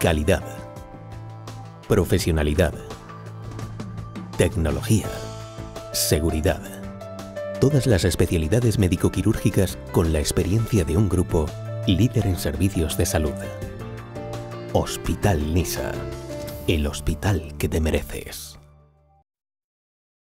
Calidad. Profesionalidad. Tecnología. Seguridad. Todas las especialidades médico-quirúrgicas con la experiencia de un grupo líder en servicios de salud. Hospital Nisa. El hospital que te mereces.